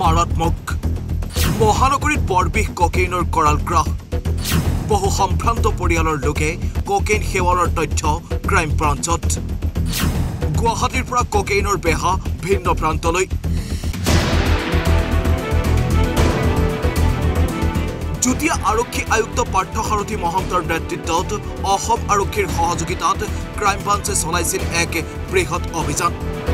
মাৰাত্মক মহানগৰীত বৰবিষ কোকেইনৰ কৰাল গ্ৰাস বহু সম্ভ্ৰান্ত পৰিয়ালৰ লোকে কোকেইন সেৱনৰ তথ্য ক্ৰাইম ব্ৰাঞ্চত গুৱাহাটীৰ পৰা কোকেইনৰ বেহা ভিন্ন প্ৰান্তলৈ যুটীয়া আৰক্ষী আয়ুক্ত পাৰ্থসাৰথী মহন্তৰ নেতৃত্বত অসম আৰক্ষীৰ সহযোগিতাত ক্ৰাইম ব্ৰাঞ্চে চলাইছিল এক বৃহৎ অভিযান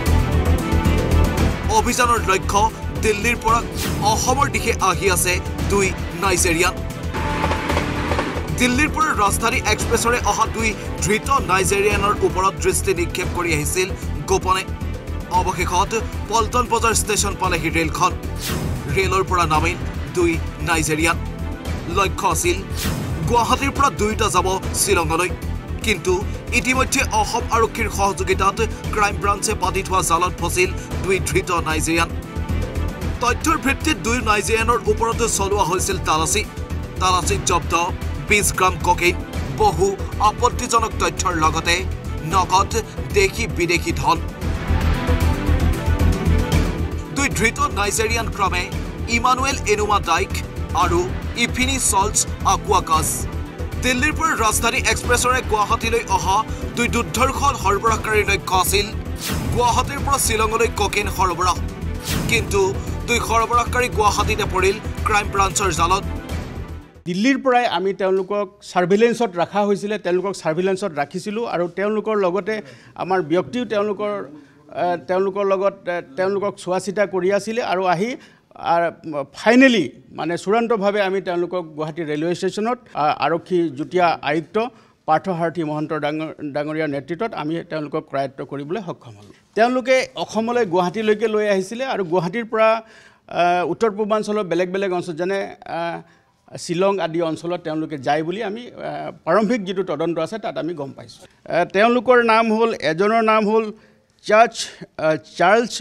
অভিযানৰ লক্ষ্য দিল্লীৰ পৰা অসমৰ দিশে আহি আছে দুই নাইজেৰিয়ান দিল্লীৰ পৰা ৰাজধানী এক্সপ্ৰেছৰে অহা দুই ধৃত নাইজেৰিয়ানৰ ওপৰত দৃষ্টি নিক্ষেপ কৰি আহিছিল গোপনে অৱশেষত পল্টন বজাৰ ষ্টেচন পালেহি ৰেলখন ৰেলৰ পৰা নামিল দুই নাইজেৰিয়ান লক্ষ্য আছিল গুৱাহাটীৰ পৰা দুইটা যাব শ্বিলঙলৈ কিন্তু ইতিমধ্যে অসম আৰক্ষীৰ সহযোগিতাত ক্ৰাইম ব্ৰাঞ্চে পাতি থোৱা জালত ফচিল দুই ধৃত নাইজেৰিয়ান তথ্যৰ ভিত্তিত দুই নাইজেৰিয়ানৰ ওপৰত চলোৱা হৈছিল তালাচীত জব্দ 20 গ্ৰাম কোকেইন বহু আপত্তিজনক তথ্যৰ লগতে নগদ দেশী বিদেশী ধন দুই ধৃত নাইজেৰিয়ান ক্ৰমে ইমানুৱেল এনুমা ডাইক আৰু ইফিনি সল্টছ আকুৱাকাজ দিল্লীৰ পৰা ৰাজধানী এক্সপ্ৰেছৰে গুৱাহাটীলৈ অহা দুই দুৰ্ধৰ্ষ সৰবৰাহকাৰীৰ লক্ষ্য আছিল গুৱাহাটীৰ পৰা শ্বিলঙলৈ কোকেইন সৰবৰাহ কিন্তু দুই সৰবৰাহকাৰী গুৱাহাটীতে পৰিল ক্ৰাইম ব্ৰাঞ্চৰ জালত দিল্লীৰ পৰাই আমি তেওঁলোকক সাৰ্ভিলেন্সত ৰাখা হৈছিল তেওঁলোকক সাৰ্ভিলেন্সত ৰাখিছিলোঁ আৰু তেওঁলোকৰ লগতে আমাৰ ব্যক্তিও তেওঁলোকৰ লগত তেওঁলোকক চোৱাচিতা কৰি আছিল আৰু আহি ফাইনেলি মানে চূড়ান্তভাৱে আমি তেওঁলোকক গুৱাহাটী ৰেলৱে ষ্টেচনত আৰক্ষী যুটীয়া আয়ুক্ত পাৰ্থসাৰথী মহন্তৰ ডাঙৰীয়াৰ নেতৃত্বত আমি তেওঁলোকক কৰায়ত্ব কৰিবলৈ সক্ষম হ'লোঁ তেওঁলোকে অসমলৈ গুৱাহাটীলৈকে লৈ আহিছিলে আৰু গুৱাহাটীৰ পৰা উত্তৰ পূৰ্বাঞ্চলৰ বেলেগ অঞ্চল যেনে শ্বিলং আদি অঞ্চলত তেওঁলোকে যায় বুলি আমি প্ৰাৰম্ভিক যিটো তদন্ত আছে তাত আমি গম পাইছোঁ তেওঁলোকৰ নাম হ'ল এজনৰ নাম হ'ল চাৰ্লছ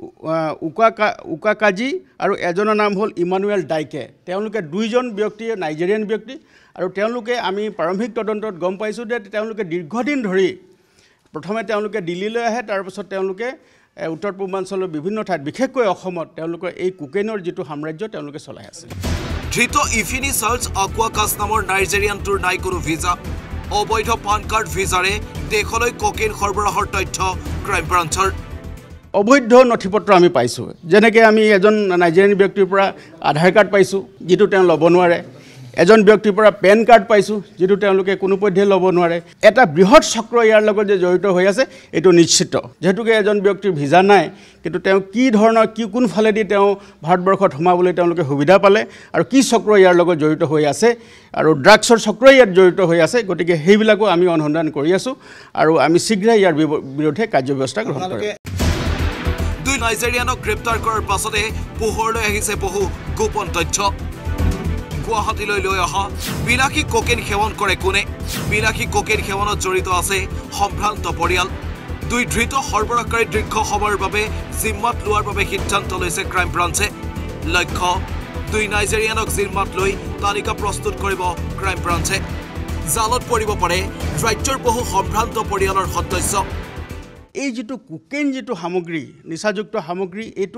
উকাকাজি আৰু এজনৰ নাম হ'ল ইমানুৱেল ডাইকে তেওঁলোকে দুইজন ব্যক্তি নাইজেৰিয়ান ব্যক্তি আৰু তেওঁলোকে আমি প্ৰাৰম্ভিক তদন্তত গম পাইছোঁ যে তেওঁলোকে দীৰ্ঘদিন ধৰি প্ৰথমে তেওঁলোকে দিল্লীলৈ আহে তাৰপিছত তেওঁলোকে উত্তৰ পূৰ্বাঞ্চলৰ বিভিন্ন ঠাইত বিশেষকৈ অসমত তেওঁলোকৰ এই কোকেইনৰ যিটো সাম্ৰাজ্য তেওঁলোকে চলাই আছে ধৃত ইফিনি সল্টছ আকুৱাকাজ নামৰ নাইজেৰিয়ানটোৰ নাই কোনো ভিজা অবৈধ পান কাৰ্ড ভিজাৰে দেশলৈ কোকেইন সৰবৰাহৰ তথ্য ক্ৰাইম ব্ৰাঞ্চৰ অবৈধ নথিপত্ৰ আমি পাইছোঁ যেনেকৈ আমি এজন নাইজেৰিয়ান ব্যক্তিৰ পৰা আধাৰ কাৰ্ড পাইছোঁ যিটো তেওঁ ল'ব নোৱাৰে এজন ব্যক্তিৰ পৰা পেন কাৰ্ড পাইছোঁ যিটো তেওঁলোকে কোনোপধ্যে ল'ব নোৱাৰে এটা বৃহৎ চক্ৰ ইয়াৰ লগত যে জড়িত হৈ আছে এইটো নিশ্চিত যেহেতুকে এজন ব্যক্তিৰ ভিজা নাই কিন্তু তেওঁ কি ধৰণৰ কোন ফালেদি তেওঁ ভাৰতবৰ্ষত সোমাবলৈ তেওঁলোকে সুবিধা পালে আৰু কি চক্ৰ ইয়াৰ লগত জড়িত হৈ আছে আৰু ড্ৰাগছৰ চক্ৰ ইয়াত জড়িত হৈ আছে গতিকে সেইবিলাকো আমি অনুসন্ধান কৰি আছোঁ আৰু আমি শীঘ্ৰেই ইয়াৰ বিৰুদ্ধে কাৰ্যব্যৱস্থা গ্ৰহণ কৰিম দুই নাইজেৰিয়ানক গ্ৰেপ্তাৰ কৰাৰ পাছতে পোহৰলৈ আহিছে বহু গোপন তথ্য গুৱাহাটীলৈ লৈ অহা বিলাসী কোকেইন সেৱন কৰে কোনে বিলাসী কোকেইন সেৱনত জড়িত আছে সম্ভ্ৰান্ত পৰিয়াল দুই ধৃত সৰবৰাহকাৰী দীৰ্ঘ সময়ৰ বাবে জিম্মাত লোৱাৰ বাবে সিদ্ধান্ত লৈছে ক্ৰাইম ব্ৰাঞ্চে লক্ষ্য দুই নাইজেৰিয়ানক জিম্মাত লৈ তালিকা প্ৰস্তুত কৰিব ক্ৰাইম ব্ৰাঞ্চে জালত পৰিব পাৰে ৰাজ্যৰ বহু সম্ভ্ৰান্ত পৰিয়ালৰ সদস্য এই যিটো কোকেইন যিটো সামগ্ৰী নিচাযুক্ত সামগ্ৰী এইটো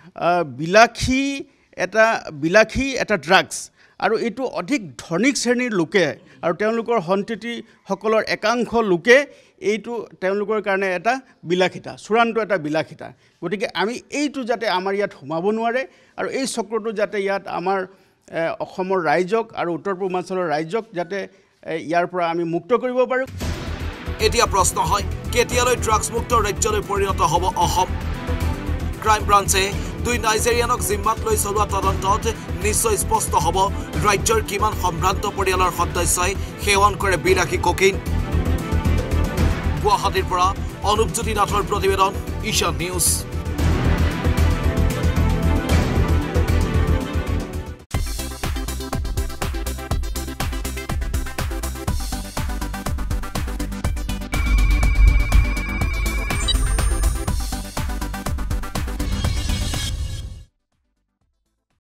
বিলাসী এটা ড্ৰাগছ আৰু এইটো অধিক ধনিক শ্ৰেণীৰ লোকে আৰু তেওঁলোকৰ সন্ততিসকলৰ একাংশ লোকে এইটো তেওঁলোকৰ কাৰণে এটা বিলাসিতা চূড়ান্ত এটা বিলাসিতা গতিকে আমি এইটো যাতে আমাৰ ইয়াত সোমাব নোৱাৰে আৰু এই চক্ৰটো যাতে ইয়াত আমাৰ অসমৰ ৰাইজক আৰু উত্তৰ পূৰ্বাঞ্চলৰ ৰাইজক যাতে ইয়াৰ পৰা আমি মুক্ত কৰিব পাৰোঁ এতিয়া প্ৰশ্ন হয় কেতিয়ালৈ ড্ৰাগছ মুক্ত ৰাজ্যলৈ পৰিণত হ'ব অসম ক্ৰাইম ব্ৰাঞ্চে দুই নাইজেৰিয়ানক জিম্মাত লৈ চলোৱা তদন্তত নিশ্চয় স্পষ্ট হ'ব ৰাজ্যৰ কিমান সম্ভ্ৰান্ত পৰিয়ালৰ সদস্যই সেৱন কৰে বিলাসী কোকেইন গুৱাহাটীৰ পৰা অনুপজ্যোতি নাথৰ প্ৰতিবেদন ঈশান নিউজ